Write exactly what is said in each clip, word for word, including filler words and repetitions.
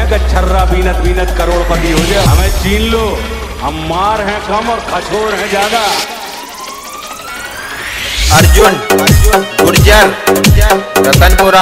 कि छर्रा बीनत बीनत करोड़पति हो जाए। हमें चीन लो, हम मार हैं कम और खचोर हैं ज्यादा। अर्जुन गुर्जर रतनपुरा।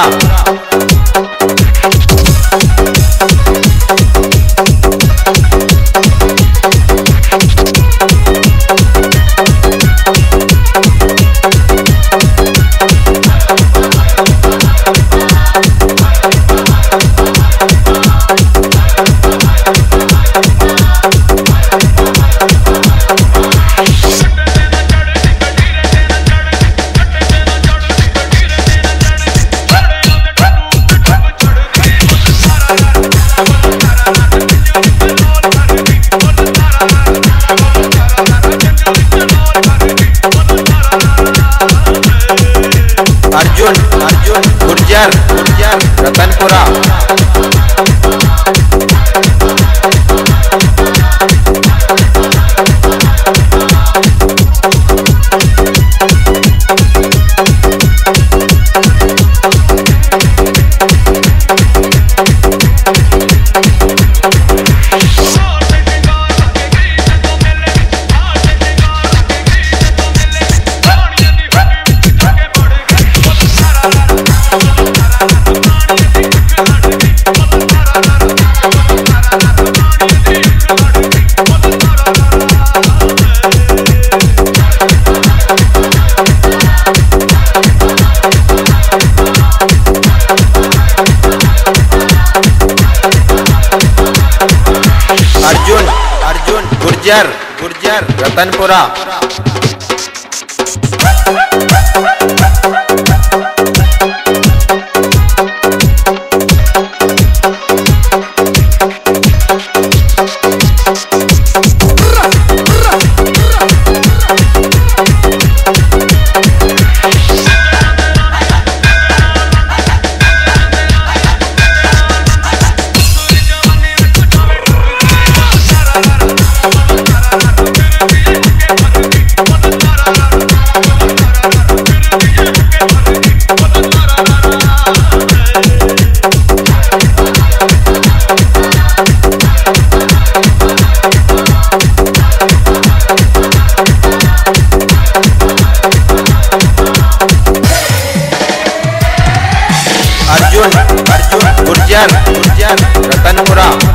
अर्जुन अर्जुन गुर्जर गुर्जर रतनपुरा। अर्जुन अर्जुन गुर्जर गुर्जर रतनपुरा। अर्जुन अर्जुन गुर्जर गुर्जर रतनपुरा।